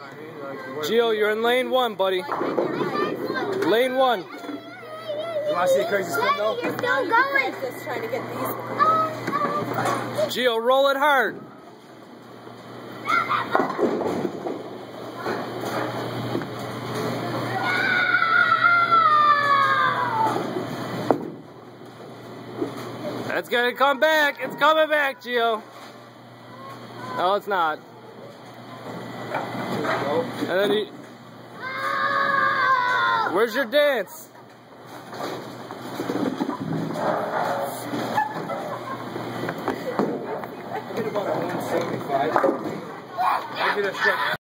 Gio, you're in lane 1, buddy. Lane 1. You want to see a crazy spin though? You're still going. Just trying to get these. Gio, roll it hard. It's gonna come back. It's coming back, Gio. No, it's not. And then he... Where's your dance? I get about 175. I get a shot.